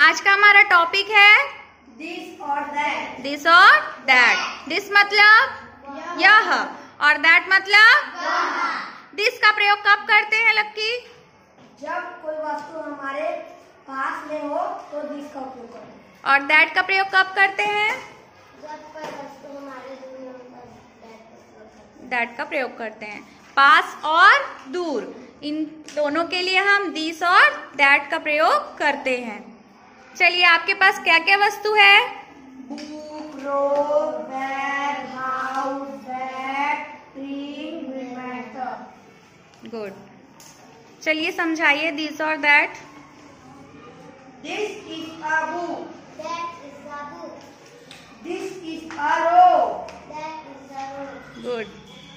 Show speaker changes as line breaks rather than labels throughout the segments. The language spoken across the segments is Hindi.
आज का हमारा टॉपिक है
दिस और दैट।
दिस और दैट। दिस मतलब यह और दैट मतलब दिस का प्रयोग कब करते हैं लक्की?
जब कोई वस्तु हमारे पास में हो तो दिस का उपयोग करते हैं।
और दैट का प्रयोग कब करते हैं?
जब कोई वस्तु हमारे दूर हो तो
दैट का प्रयोग करते हैं। पास और दूर इन दोनों के लिए हम दिस और दैट का प्रयोग करते हैं। चलिए, आपके पास क्या क्या वस्तु है?
Book, road, bag, house, bag, ring, reminder.
Good. चलिए समझाइए दिस और that.
This is a book.
That is a book.
This is a road.
That is a road.
Good.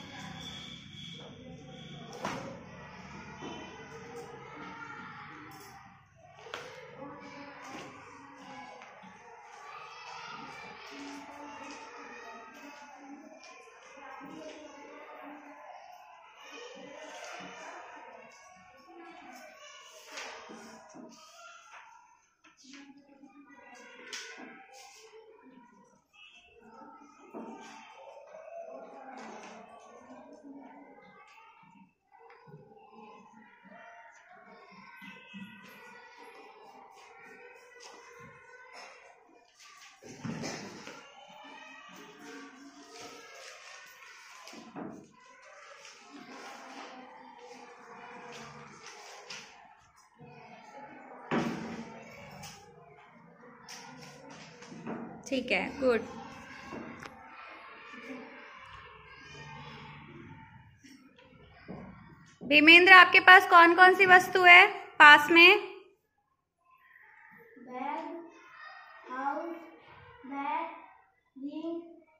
ठीक है, गुड। भीमेंद्र, आपके पास कौन कौन सी वस्तु है पास में?
Bag, house, bat, ring,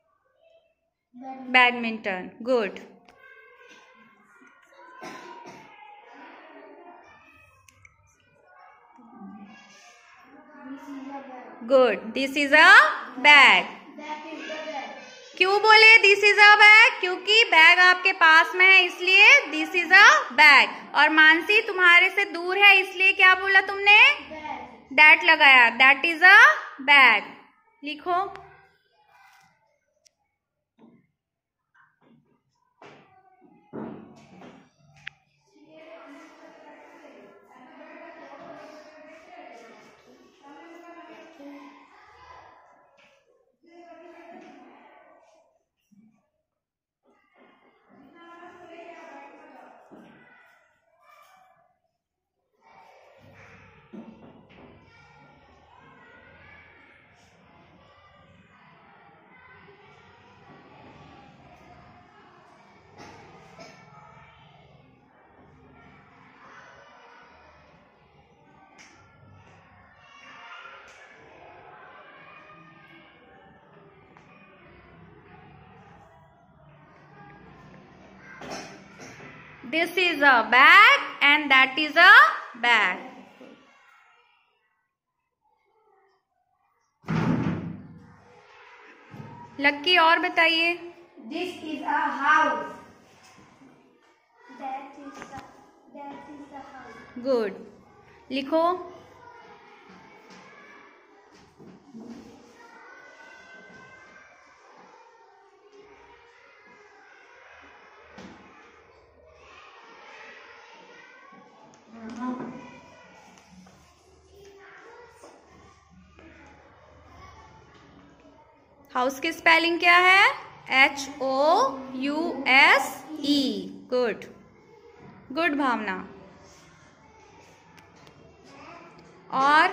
badminton. Good. Good. This is a bag.
That is the bag.
क्यों बोले दिस इज अ बैग? क्योंकि बैग आपके पास में है, इसलिए दिस इज अ बैग। और मानसी तुम्हारे से दूर है, इसलिए क्या बोला तुमने?
Bag.
दैट लगाया। That is a bag. लिखो। This is a bag and that is a bag. Lucky, और बताइए।
This is a house.
That is the house.
Good. लिखो। हाउस की स्पेलिंग क्या है? HOUSE। गुड। गुड भावना। और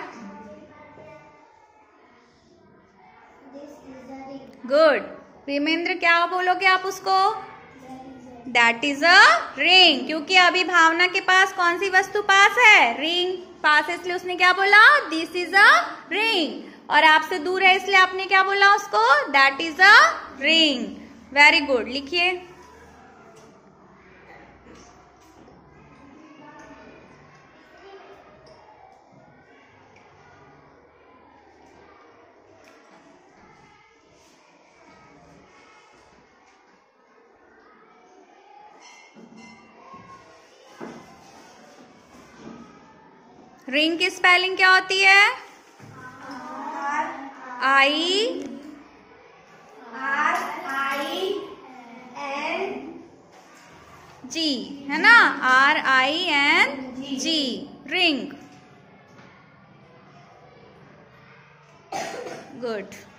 This is the ring.
Good. Bhimendra, क्या बोलोगे आप उसको?
That is a
that is a ring. क्योंकि अभी भावना के पास कौन सी वस्तु पास है? रिंग पास है, इसलिए उसने क्या बोला? This is a ring. और आपसे दूर है, इसलिए आपने क्या बोला उसको? That is a ring. Very good. लिखिए। रिंग की स्पेलिंग क्या होती है? I G है ना, RING, रिंग। गुड।